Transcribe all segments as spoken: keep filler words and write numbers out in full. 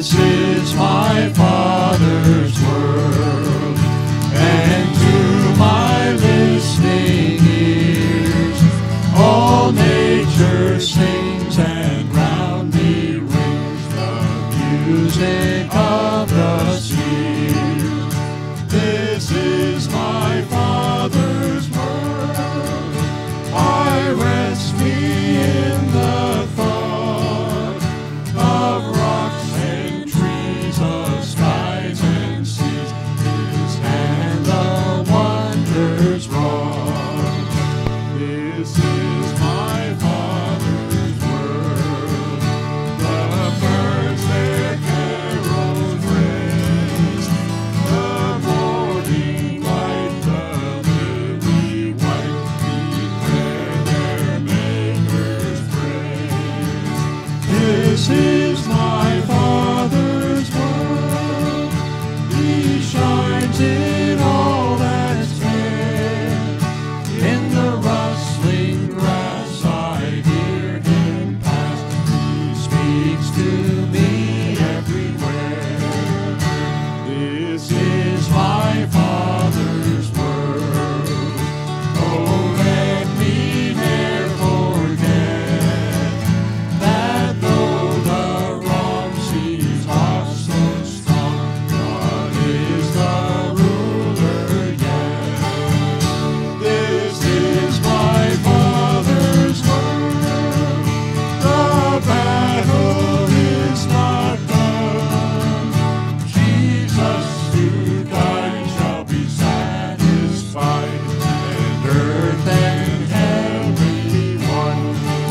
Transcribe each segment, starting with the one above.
This is my Father's world, and to my listening ears all nature sings, and round me rings the music of the spheres. This is my Father's world. I rest me in the thought of rocks and trees, of skies and seas, His hand the wonders wrought. This is my Father's world. The birds their carols raise, the morning light, the lily white, declare their Maker's praise. This is my Father's world. He shines in all that's fair. In the rustling grass I hear Him pass. He speaks to me everywhere. This is my Father's world. Oh, let me ne'er forget that though the wrong seems oft so strong, God is the ruler yet. This is my Father's world. The battle is not done. Jesus who died shall be satisfied, and earth and heaven be one.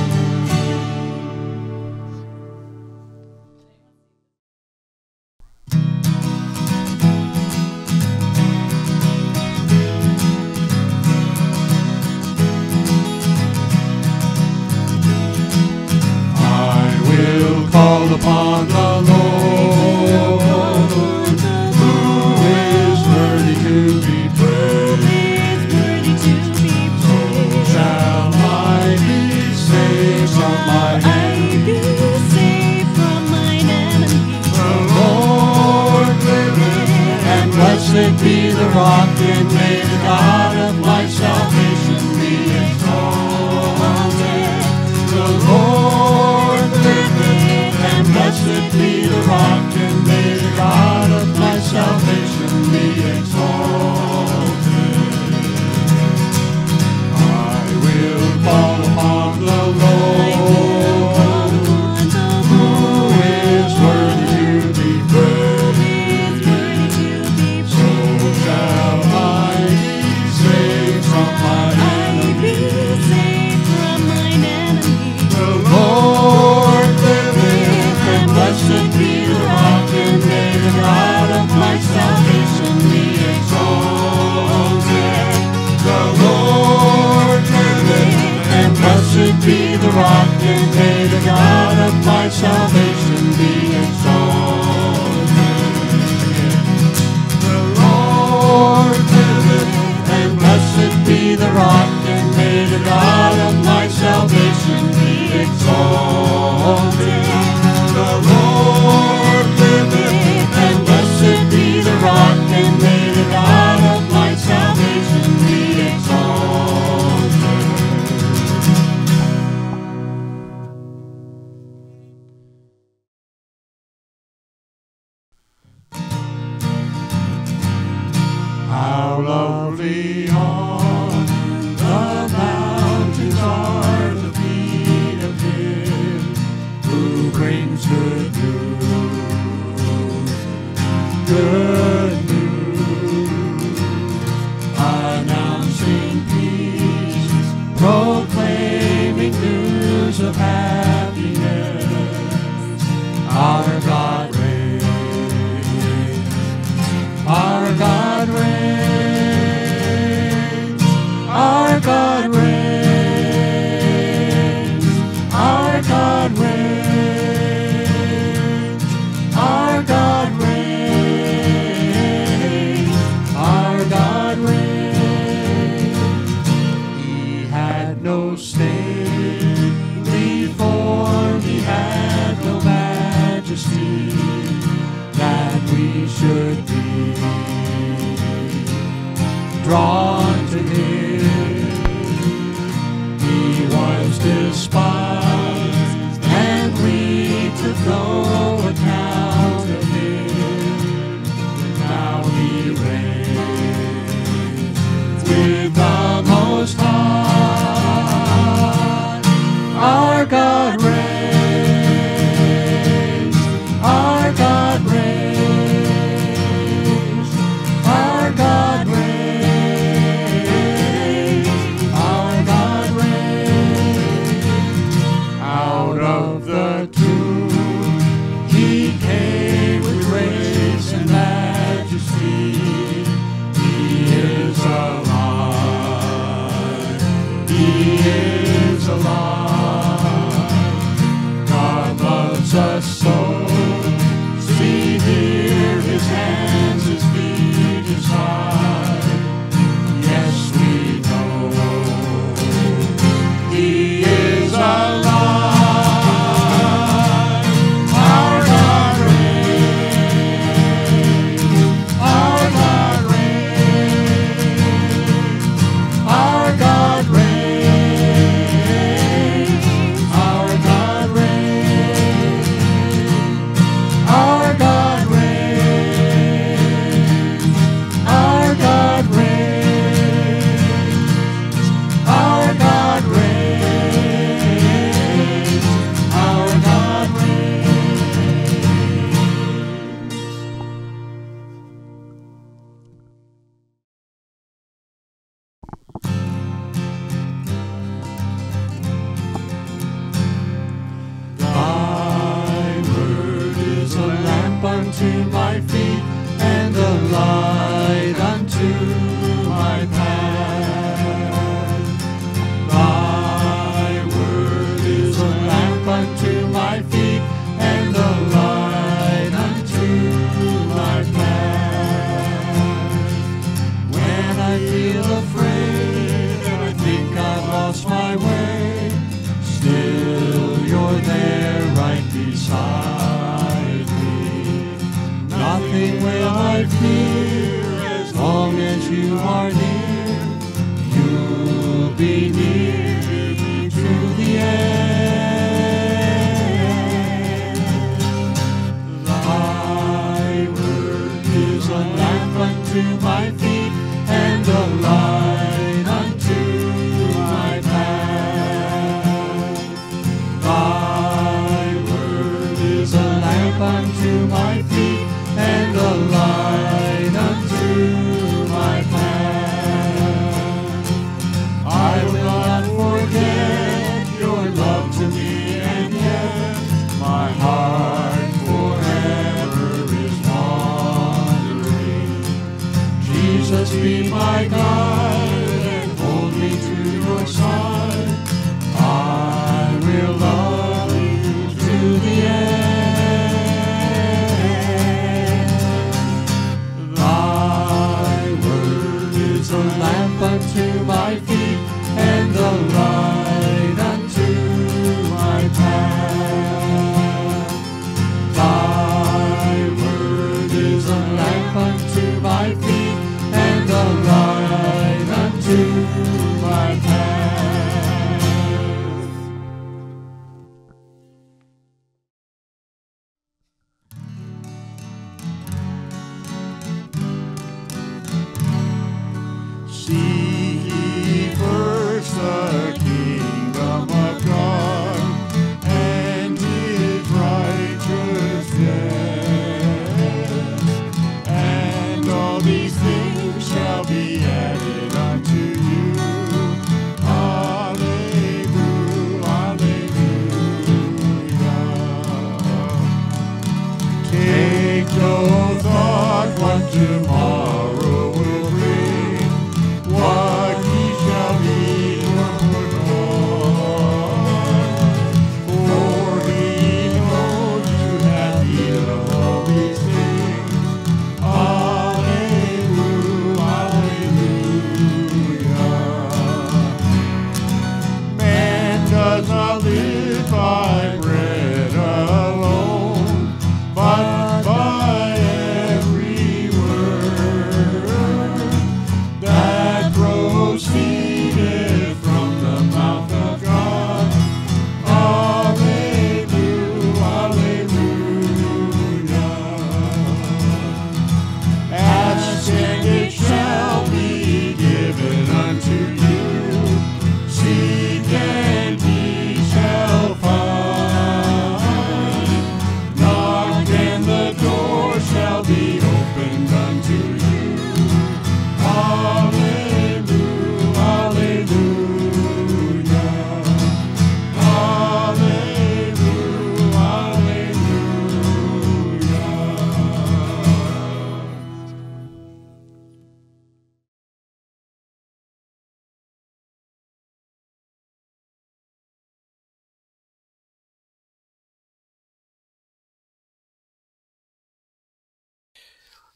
I will call upon the Lord, who is worthy to be praised. So shall I be saved from my enemies. The Lord liveth, and blessed be the rock, and may the God of my salvation be exalted. The Lord liveth, and blessed be the rock, and may the God of my salvation be exalted. I will call upon the Lord, who is worthy to be praised. So shall I be saved from my enemies. The Lord liveth, and blessed be the rock, and may the God of my salvation be exalted. The Lord liveth, and blessed be the rock, and may the God of my salvation be exalted. The Lord liveth, and blessed be the rock, and may the God of my salvation be exalted. The Lord liveth, and blessed be the rock, and may the God of my salvation be exalted. How lovely on the mountains are the feet of Him who brings good news, good news, announcing peace, proclaiming news of happiness. Our God reigns, our God reigns, our God reigns, our God reigns, our God reigns, our God reigns. He had no stain before, He had no majesty. drawn to him. He was despised, and we took no account of him. Now he reigns with the Most High. Our God reigns. Our God reigns. Our God reigns. Our God reigns. Out of the tomb he came with grace and majesty. He is alive. He is alive. God loves us so. See here his hands, his feet, his side. Yes, we know he is alive. Our God reigns. Our God reigns. Our God reigns. Our God reigns. Our God reigns. Our God reigns. Our God reigns. Our God Thy word is a lamp unto my feet and a light unto my path. Thy word is a lamp unto my feet and a light unto my path. When I feel afraid and I think I've lost my way, still you're there right beside me. Nothing will I fear as long as you are near. You'll be near me to the end. Thy word is a lamp unto my feet and a light unto my path. Thy word is a lamp unto my feet and a light unto my path. I will not forget your love to me, and yet my heart forever is wandering. Jesus, be my guide and hold me to your side. I will love you to the end. Thy word is a lamp unto my feet and a light unto my path. Thy word is a lamp unto my feet and a light unto my path. Seek ye first the kingdom of God and his righteousness, and all these things shall be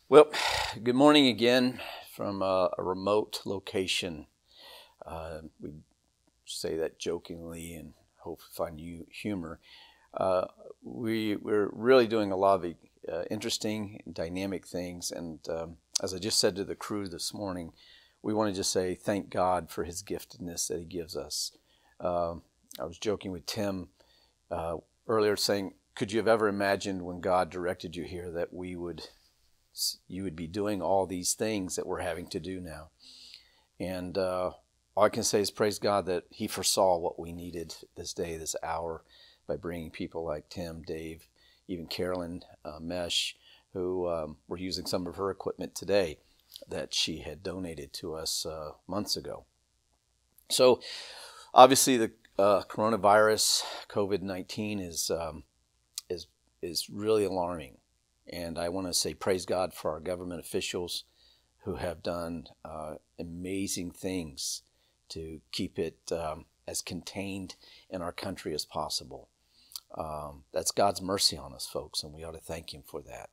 Well, good morning again from a, a remote location. Uh, we say that jokingly and hope to find you humor. Uh, we, we're really doing a lot of uh, interesting and dynamic things. And um, as I just said to the crew this morning, we want to just say thank God for his giftedness that he gives us. Uh, I was joking with Tim uh, earlier saying, could you have ever imagined when God directed you here that we would you would be doing all these things that we're having to do now? And uh, all I can say is praise God that he foresaw what we needed this day, this hour, by bringing people like Tim, Dave, even Carolyn uh, Mesh, who um, were using some of her equipment today that she had donated to us uh, months ago. So obviously the uh, coronavirus, COVID nineteen, is, um, is, is really alarming. And I want to say praise God for our government officials who have done uh, amazing things to keep it um, as contained in our country as possible. Um, that's God's mercy on us, folks, and we ought to thank him for that.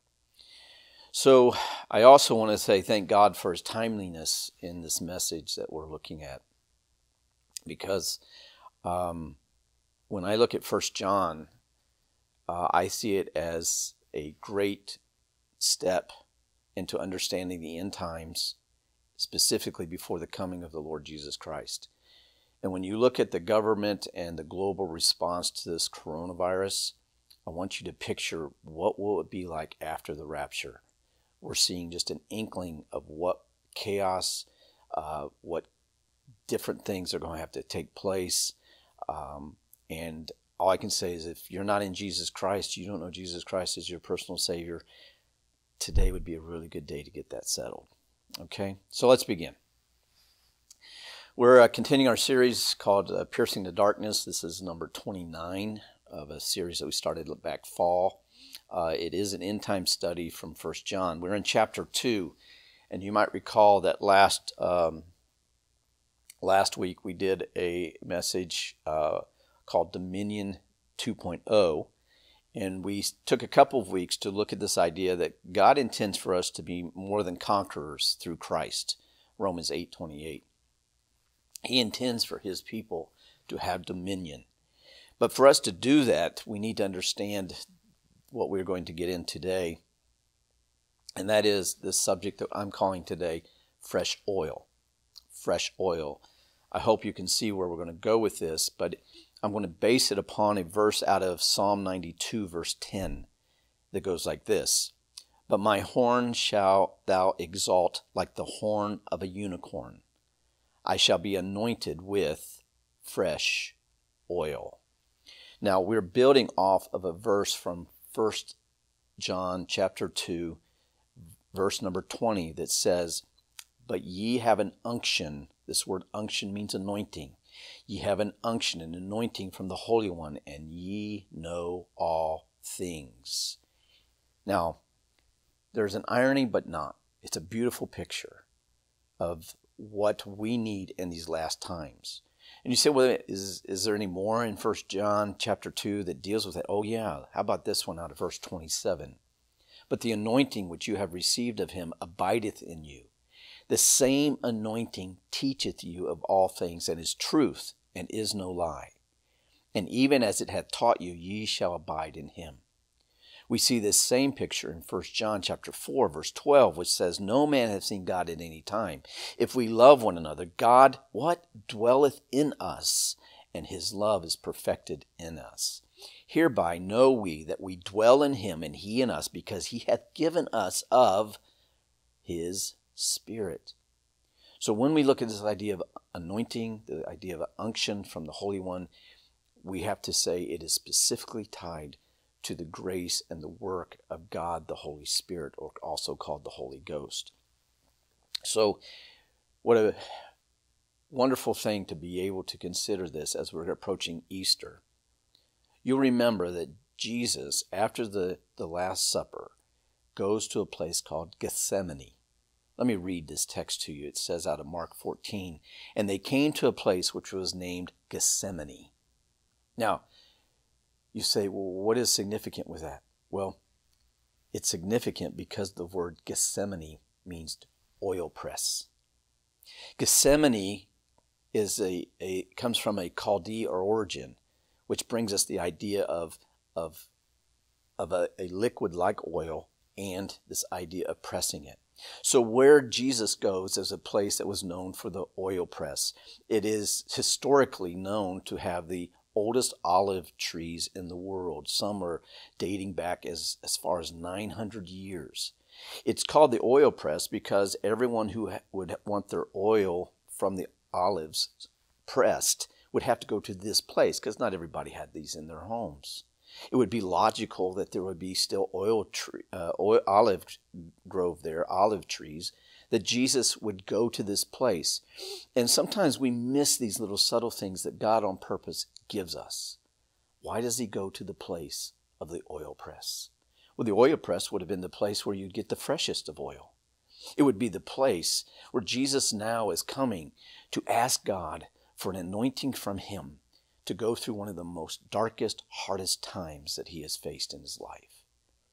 So I also want to say thank God for his timeliness in this message that we're looking at. Because um, when I look at First John, uh, I see it as a great step into understanding the end times, specifically before the coming of the Lord Jesus Christ. And when you look at the government and the global response to this coronavirus, I want you to picture what will it be like after the rapture. We're seeing just an inkling of what chaos, uh, what different things are going to have to take place. Um, and all I can say is if you're not in Jesus Christ, you don't know Jesus Christ as your personal Savior, today would be a really good day to get that settled. Okay, so let's begin. We're uh, continuing our series called uh, Piercing the Darkness. This is number twenty-nine of a series that we started back fall. Uh, it is an end-time study from First John. We're in chapter two, and you might recall that last um, last week we did a message uh, called Dominion two point oh, and we took a couple of weeks to look at this idea that God intends for us to be more than conquerors through Christ, Romans eight twenty-eight. He intends for his people to have dominion. But for us to do that, we need to understand what we're going to get in today, and that is this subject that I'm calling today fresh oil. Fresh oil. I hope you can see where we're going to go with this, but I'm going to base it upon a verse out of Psalm ninety-two, verse ten, that goes like this. But my horn shalt thou exalt like the horn of a unicorn. I shall be anointed with fresh oil. Now, we're building off of a verse from First John chapter two, verse number twenty, that says, but ye have an unction. This word unction means anointing. Ye have an unction, an anointing from the Holy One, and ye know all things. Now, there's an irony, but not. It's a beautiful picture of what we need in these last times. And you say, well, is, is there any more in First John chapter two that deals with that? Oh, yeah. How about this one out of verse twenty-seven? But the anointing which you have received of him abideth in you. The same anointing teacheth you of all things, and is truth, and is no lie. And even as it hath taught you, ye shall abide in him. We see this same picture in First John chapter four, verse twelve, which says, no man hath seen God at any time. If we love one another, God, what? Dwelleth in us, and his love is perfected in us. Hereby know we that we dwell in him, and he in us, because he hath given us of his Spirit. So when we look at this idea of anointing, the idea of unction from the Holy One, we have to say it is specifically tied to the grace and the work of God the Holy Spirit, or also called the Holy Ghost. So what a wonderful thing to be able to consider this as we're approaching Easter. You'll remember that Jesus, after the, the Last Supper, goes to a place called Gethsemane. Let me read this text to you. It says out of Mark fourteen, and they came to a place which was named Gethsemane. Now, you say, well, what is significant with that? Well, It's significant because the word Gethsemane means oil press. Gethsemane is a, a comes from a Chaldee or origin, which brings us the idea of of of a, a liquid like oil and this idea of pressing it. So where Jesus goes is a place that was known for the oil press. It is historically known to have the oldest olive trees in the world. Some are dating back as, as far as nine hundred years. It's called the oil press because everyone who ha- would want their oil from the olives pressed would have to go to this place because not everybody had these in their homes. It would be logical that there would be still oil tree, uh, oil, olive grove there, olive trees, that Jesus would go to this place. And sometimes we miss these little subtle things that God on purpose gives us. Why does he go to the place of the oil press? Well, the oil press would have been the place where you'd get the freshest of oil. It would be the place where Jesus now is coming to ask God for an anointing from him to go through one of the most darkest, hardest times that he has faced in his life.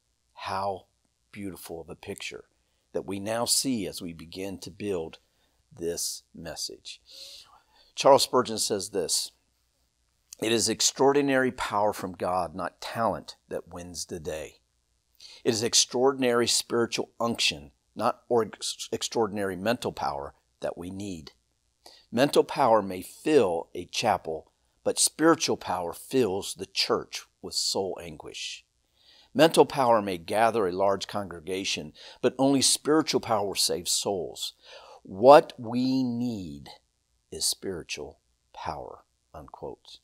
How beautiful of a picture that we now see as we begin to build this message. Charles Spurgeon says this: "It is extraordinary power from God, not talent, that wins the day. It is extraordinary spiritual unction, not or extraordinary mental power, that we need. Mental power may fill a chapel, but spiritual power fills the church with soul anguish. Mental power may gather a large congregation, but only spiritual power saves souls. What we need is spiritual power." Unquote.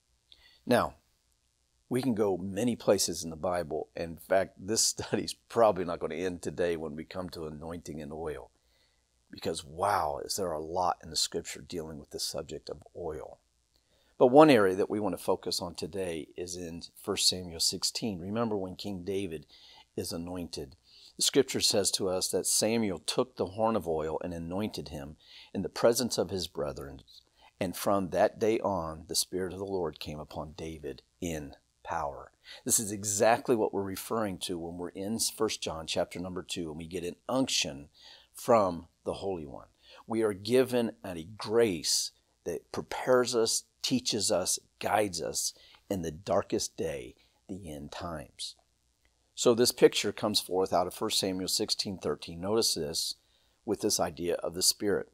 Now, we can go many places in the Bible. In fact, this study is probably not going to end today when we come to anointing and oil. Because, wow, is there a lot in the Scripture dealing with the subject of oil. But one area that we want to focus on today is in First Samuel sixteen. Remember when King David is anointed. The Scripture says to us that Samuel took the horn of oil and anointed him in the presence of his brethren. And from that day on, the Spirit of the Lord came upon David in power. This is exactly what we're referring to when we're in First John chapter number two, and we get an unction from the Holy One. We are given a grace that prepares us, teaches us, guides us in the darkest day, the end times. So this picture comes forth out of First Samuel sixteen thirteen. Notice this with this idea of the Spirit.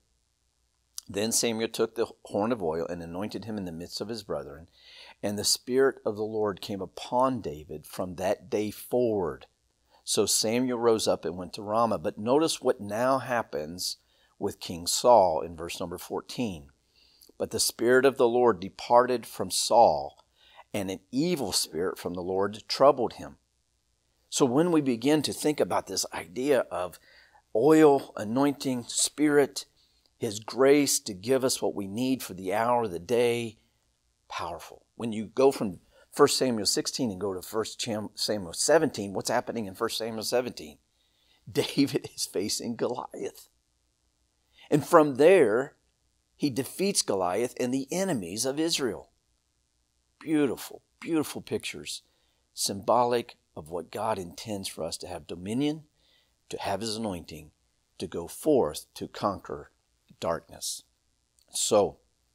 Then Samuel took the horn of oil and anointed him in the midst of his brethren, and the Spirit of the Lord came upon David from that day forward. So Samuel rose up and went to Ramah. But notice what now happens with King Saul in verse number fourteen. But the Spirit of the Lord departed from Saul, and an evil spirit from the Lord troubled him. So when we begin to think about this idea of oil, anointing, Spirit, His grace to give us what we need for the hour, the day, powerful. When you go from First Samuel sixteen and go to First Samuel seventeen, what's happening in First Samuel seventeen? David is facing Goliath. And from there, he defeats Goliath and the enemies of Israel. Beautiful, beautiful pictures, symbolic of what God intends for us to have dominion, to have His anointing, to go forth to conquer darkness. So,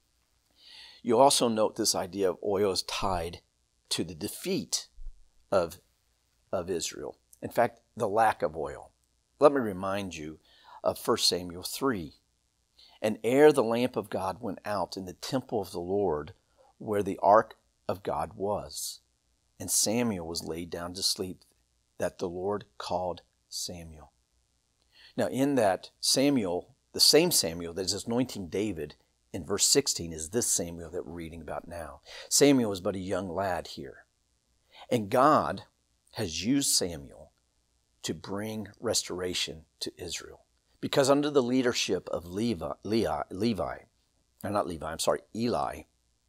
you also note this idea of oil is tied to the defeat of, of Israel. In fact, the lack of oil. Let me remind you of First Samuel three. And ere the lamp of God went out in the temple of the Lord, where the ark of God was, and Samuel was laid down to sleep, that the Lord called Samuel. Now in that, Samuel, the same Samuel that is anointing David in verse sixteen is this Samuel that we're reading about now. Samuel is but a young lad here. And God has used Samuel to bring restoration to Israel. Because under the leadership of Levi, Levi, Levi, or not Levi, I'm sorry, Eli,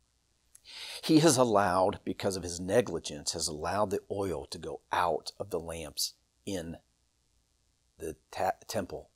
he has allowed, because of his negligence, has allowed the oil to go out of the lamps in the ta- temple.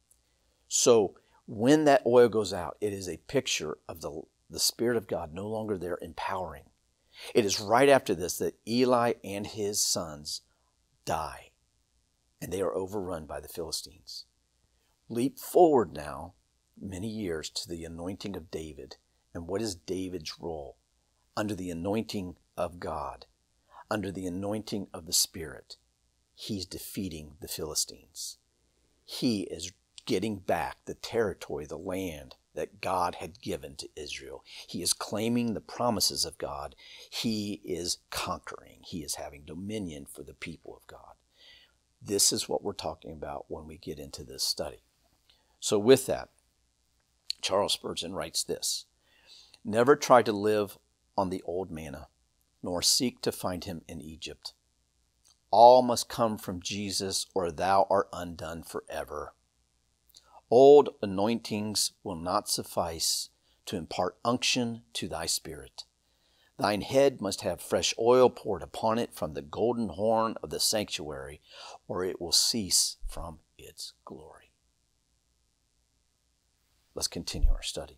So when that oil goes out, it is a picture of the, the Spirit of God no longer there empowering. It is right after this that Eli and his sons die. and they are overrun by the Philistines. Leap forward now many years to the anointing of David. And what is David's role? Under the anointing of God, under the anointing of the Spirit, he's defeating the Philistines. He is getting back the territory, the land that God had given to Israel. He is claiming the promises of God. He is conquering. He is having dominion for the people of God. This is what we're talking about when we get into this study. So with that, Charles Spurgeon writes this: never try to live on the old manna, nor seek to find him in Egypt. All must come from Jesus, or thou art undone forever. Old anointings will not suffice to impart unction to thy spirit. Thine head must have fresh oil poured upon it from the golden horn of the sanctuary, or it will cease from its glory. Let's continue our study.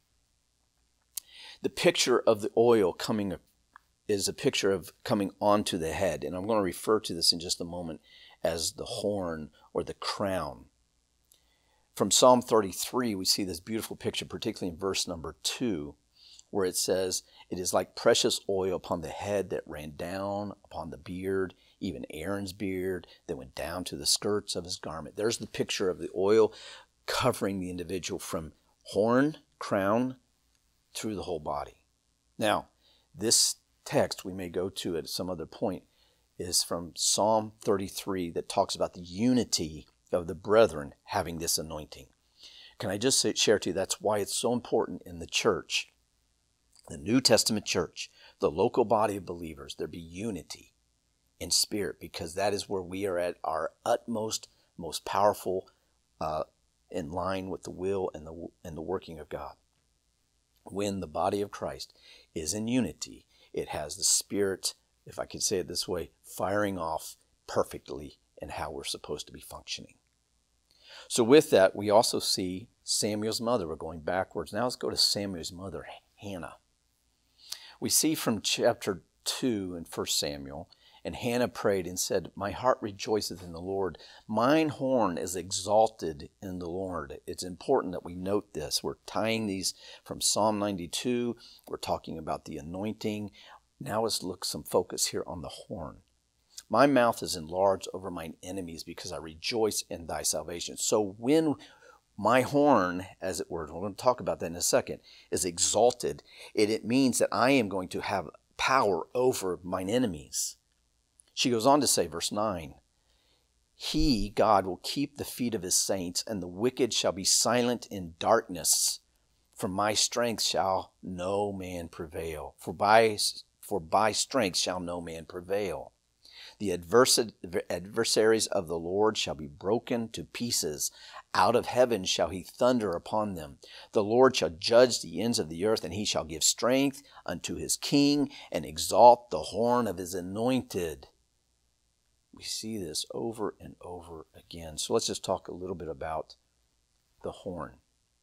The picture of the oil coming is a picture of coming onto the head, and I'm going to refer to this in just a moment as the horn or the crown. From Psalm thirty-three, we see this beautiful picture, particularly in verse number two, where it says, it is like precious oil upon the head that ran down upon the beard, even Aaron's beard, that went down to the skirts of his garment. There's the picture of the oil covering the individual from horn, crown, through the whole body. Now, this text we may go to at some other point is from Psalm thirty-three that talks about the unity of the brethren having this anointing. Can I just say, share to you, that's why it's so important in the church, the New Testament church, the local body of believers, there be unity in spirit, because that is where we are at our utmost, most powerful, uh, in line with the will and the and the working of God. When the body of Christ is in unity, it has the Spirit, if I could say it this way, firing off perfectly in how we're supposed to be functioning. So with that, we also see Samuel's mother. We're going backwards. Now let's go to Samuel's mother, Hannah. We see from chapter two in First Samuel, and Hannah prayed and said, my heart rejoiceth in the Lord. Mine horn is exalted in the Lord. It's important that we note this. We're tying these from Psalm ninety-two. We're talking about the anointing. Now let's look some focus here on the horn. My mouth is enlarged over mine enemies because I rejoice in thy salvation. So when my horn, as it were, we're going to talk about that in a second, is exalted, it, it means that I am going to have power over mine enemies. She goes on to say, verse nine, he, God, will keep the feet of his saints, and the wicked shall be silent in darkness. For my strength shall no man prevail. For by, for by strength shall no man prevail. The adversaries of the Lord shall be broken to pieces. Out of heaven shall he thunder upon them. The Lord shall judge the ends of the earth, and he shall give strength unto his king, and exalt the horn of his anointed. We see this over and over again. So let's just talk a little bit about the horn.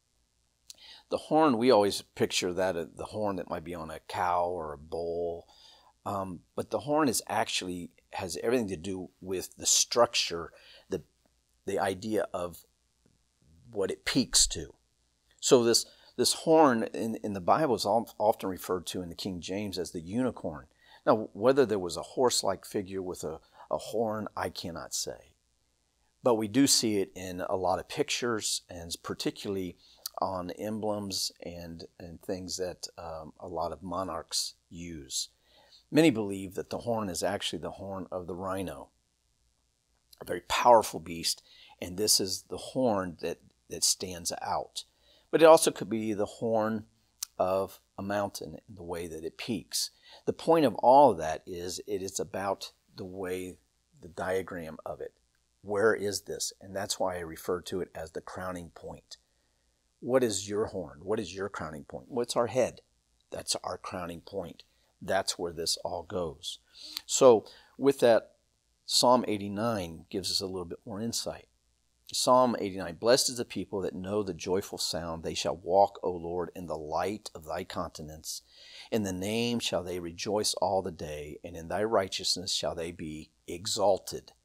The horn, we always picture that, uh, the horn that might be on a cow or a bull. Um, but the horn is actually, has everything to do with the structure, the, the idea of what it peaks to. So this, this horn in, in the Bible is often referred to in the King James as the unicorn. Now, whether there was a horse-like figure with a A horn, I cannot say. But we do see it in a lot of pictures, and particularly on emblems and, and things that um, a lot of monarchs use. Many believe that the horn is actually the horn of the rhino, a very powerful beast, and this is the horn that, that stands out. But it also could be the horn of a mountain in the way that it peaks. The point of all of that is it is about the way, the diagram of it. Where is this? And that's why I refer to it as the crowning point. What is your horn? What is your crowning point? What's our head? That's our crowning point. That's where this all goes. So with that, Psalm eighty-nine gives us a little bit more insight. Psalm eighty-nine, blessed is the people that know the joyful sound. They shall walk, O Lord, in the light of thy countenance. In the name shall they rejoice all the day, and in thy righteousness shall they be exalted.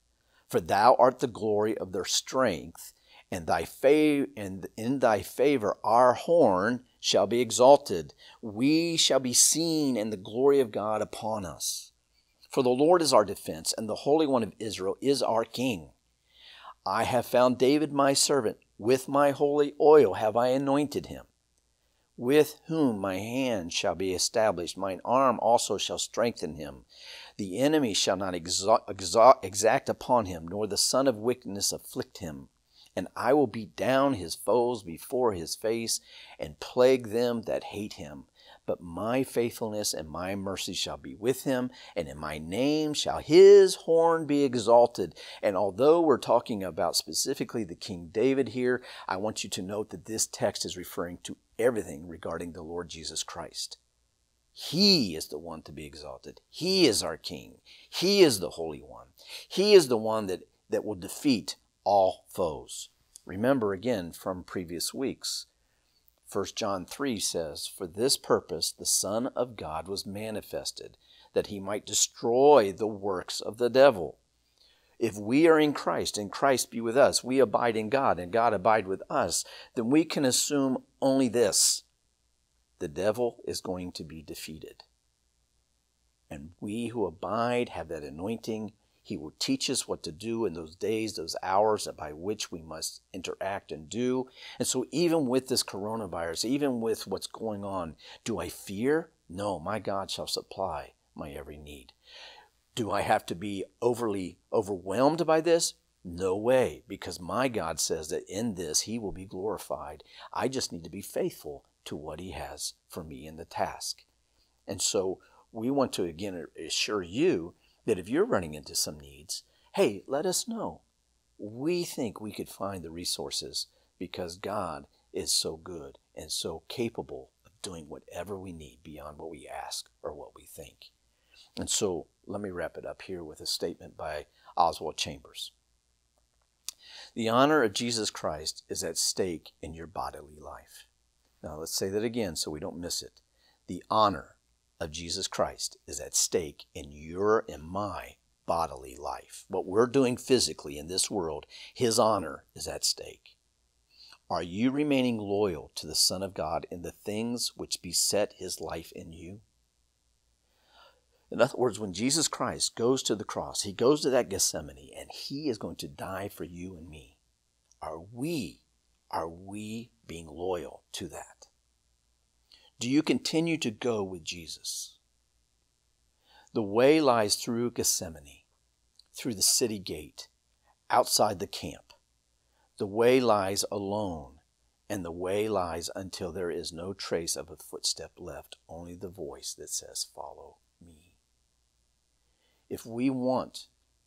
For thou art the glory of their strength, and thy fav- and in thy favor our horn shall be exalted. We shall be seen, and the glory of God upon us. For the Lord is our defense, and the Holy One of Israel is our King. I have found David my servant. With my holy oil have I anointed him, with whom my hand shall be established. Mine arm also shall strengthen him. The enemy shall not exa- exa- exact upon him, nor the son of wickedness afflict him. And I will beat down his foes before his face, and plague them that hate him. But my faithfulness and my mercy shall be with him, and in my name shall his horn be exalted. And although we're talking about specifically the King David here, I want you to note that this text is referring to everything regarding the Lord Jesus Christ. He is the one to be exalted. He is our King. He is the Holy One. He is the one that, that will defeat all foes. Remember again from previous weeks, First John three says, For this purpose the Son of God was manifested, that he might destroy the works of the devil. If we are in Christ, and Christ be with us, we abide in God, and God abide with us, then we can assume only this: the devil is going to be defeated. And we who abide have that anointing. He will teach us what to do in those days, those hours by which we must interact and do. And so even with this coronavirus, even with what's going on, do I fear? No, my God shall supply my every need. Do I have to be overly overwhelmed by this? No way, because my God says that in this he will be glorified. I just need to be faithful to what he has for me in the task. And so we want to again assure you that if you're running into some needs, hey, let us know. We think we could find the resources because God is so good and so capable of doing whatever we need beyond what we ask or what we think. And so let me wrap it up here with a statement by Oswald Chambers. The honor of Jesus Christ is at stake in your bodily life. Now let's say that again so we don't miss it. The honor of Jesus Christ is at stake in your and my bodily life. What we're doing physically in this world, his honor is at stake. Are you remaining loyal to the Son of God in the things which beset his life in you? In other words, when Jesus Christ goes to the cross, he goes to that Gethsemane, and he is going to die for you and me. Are we, are we being loyal to that? Do you continue to go with Jesus? The way lies through Gethsemane, through the city gate, outside the camp. The way lies alone, and the way lies until there is no trace of a footstep left, only the voice that says, follow me. If we want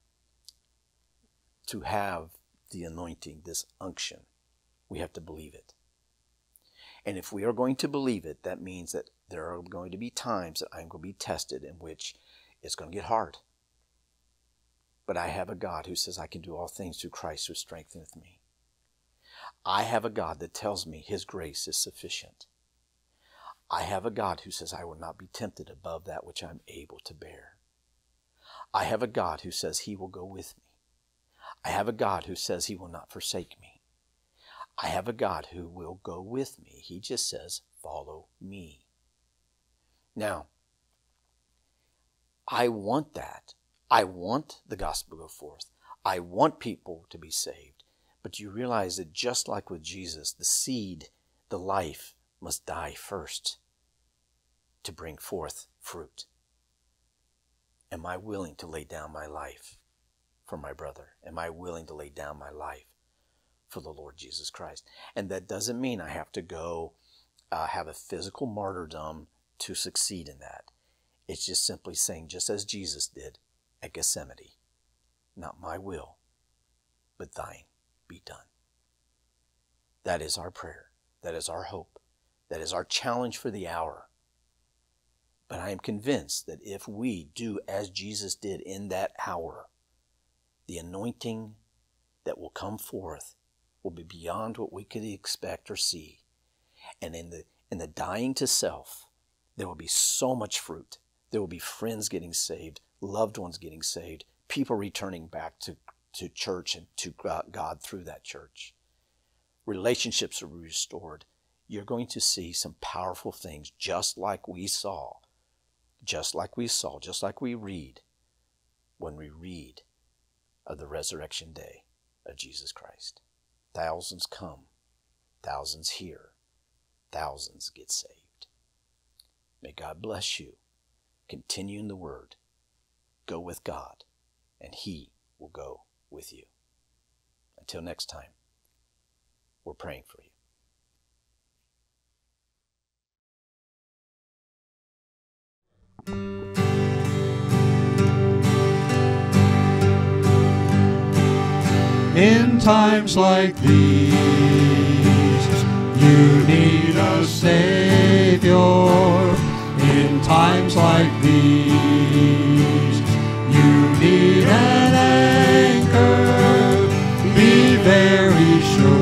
to have the anointing, this unction, we have to believe it. And if we are going to believe it, that means that there are going to be times that I'm going to be tested in which it's going to get hard. But I have a God who says I can do all things through Christ who strengtheneth me. I have a God that tells me his grace is sufficient. I have a God who says I will not be tempted above that which I'm able to bear. I have a God who says he will go with me. I have a God who says he will not forsake me. I have a God who will go with me. He just says, follow me. Now, I want that. I want the gospel to go forth. I want people to be saved. But you realize that just like with Jesus, the seed, the life, must die first to bring forth fruit. Am I willing to lay down my life for my brother? Am I willing to lay down my life for the Lord Jesus Christ? And that doesn't mean I have to go uh, have a physical martyrdom to succeed in that. It's just simply saying, just as Jesus did at Gethsemane, not my will, but thine be done. That is our prayer. That is our hope. That is our challenge for the hour. But I am convinced that if we do as Jesus did in that hour, the anointing that will come forth will be beyond what we could expect or see. And in the in the dying to self, there will be so much fruit. There will be friends getting saved, loved ones getting saved, people returning back to, to church and to God through that church. Relationships are restored. You're going to see some powerful things, just like we saw, just like we saw, just like we read when we read of the resurrection day of Jesus Christ. Thousands come, thousands hear, thousands get saved. May God bless you. Continue in the Word. Go with God, and He will go with you. Until next time, we're praying for you. In times like these, you need a Savior. In times like these, you need an anchor. Be very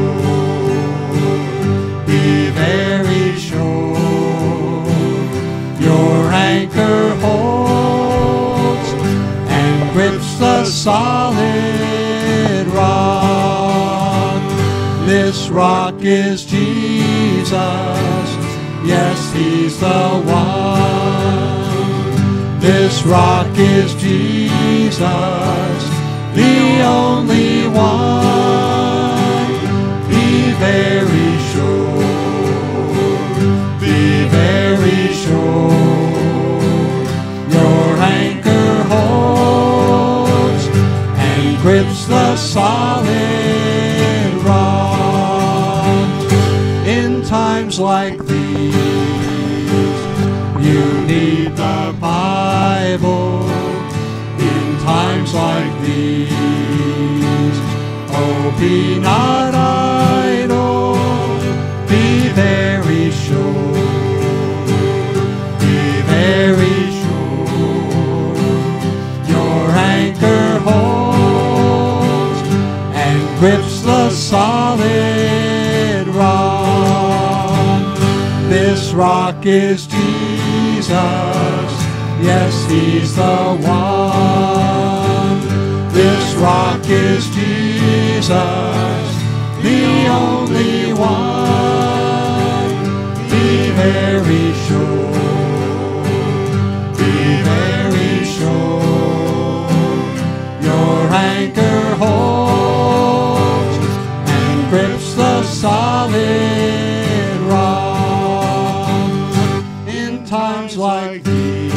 sure, be very sure. Your anchor holds and grips the solid rock. This rock is Jesus. Yes, He's the one. This rock is Jesus, the only one. Be very sure, be very sure. Your anchor holds and grips the solid rock. In times like these, you need the Bible. In times like these, oh, be not idle, be very sure, be very sure. Your anchor holds and grips the solid rock. This rock is Jesus, yes, He's the one. This rock is Jesus, the only one. Be very sure, be very sure. Your anchor holds and grips the solid rock. In times like these,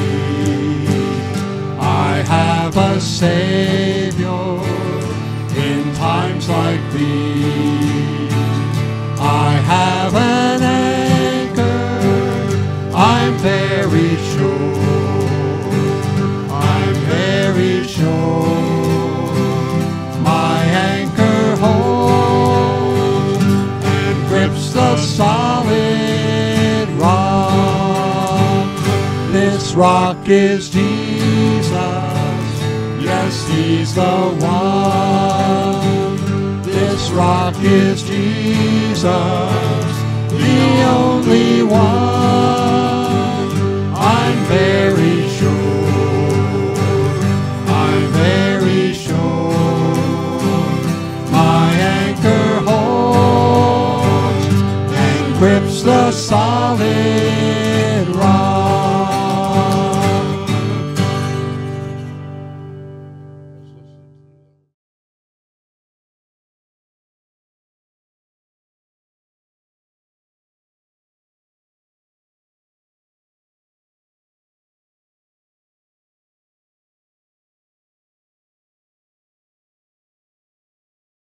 I have a Savior. In times like these, I have an anchor. I'm very sure, I'm very sure. My anchor holds and grips the solid rock. This rock is Jesus, yes, He's the one. This rock is Jesus, the only one. I'm very sure, I'm very sure. My anchor holds and grips the solid